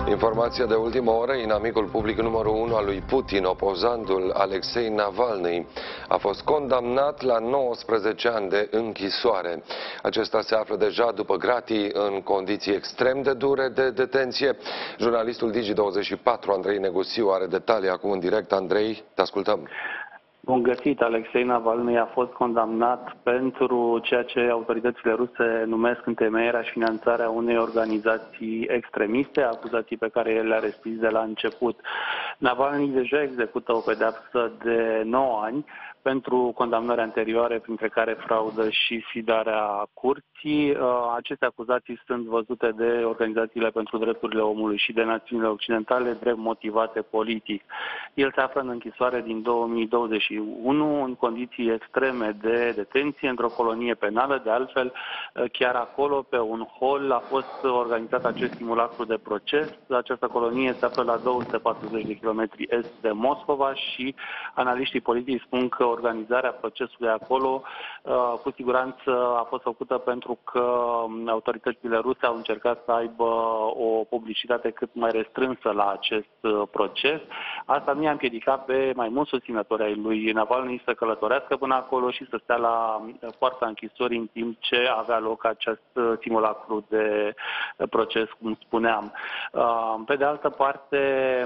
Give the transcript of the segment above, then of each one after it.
Informația de ultimă oră, inamicul public numărul 1 al lui Putin, opozantul Alexei Navalny, a fost condamnat la 19 ani de închisoare. Acesta se află deja după gratii în condiții extrem de dure de detenție. Jurnalistul Digi24, Andrei Negusiu, are detalii acum în direct. Andrei, te ascultăm. Bun găsit, Alexei Navalny a fost condamnat pentru ceea ce autoritățile ruse numesc întemeierea și finanțarea unei organizații extremiste, acuzații pe care el le-a respins de la început. Navalny deja execută o pedeapsă de 9 ani pentru condamnări anterioare, printre care fraudă și sfidarea curții. Aceste acuzații sunt văzute de organizațiile pentru drepturile omului și de națiunile occidentale drept motivate politic. El se află în închisoare din 2021 în condiții extreme de detenție într-o colonie penală. De altfel, chiar acolo, pe un hol, a fost organizat acest simulacru de proces. Această colonie se află la 240 de kilometri est de Moscova și analiștii politici spun că organizarea procesului acolo cu siguranță a fost făcută pentru că autoritățile ruse au încercat să aibă o publicitate cât mai restrânsă la acest proces. Asta nu i-a împiedicat pe mai mulți susținători ai lui Navalny să călătorească până acolo și să stea la poarta închisorii în timp ce avea loc acest simulacru de proces, cum spuneam. Pe de altă parte,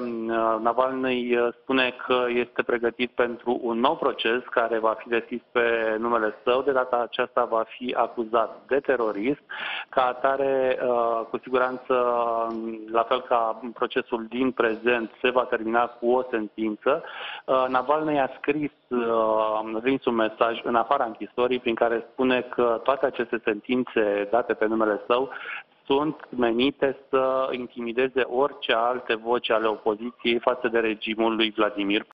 Navalny spune că este pregătit pentru un nou proces care va fi deschis pe numele său. De data aceasta va fi acuzat de terorism. Ca atare, cu siguranță, la fel ca procesul din prezent, se va termina cu o sentință. Navalny a scris un mesaj în afara închisorii prin care spune că toate aceste sentințe date pe numele său sunt menite să intimideze orice alte voci ale opoziției față de regimul lui Vladimir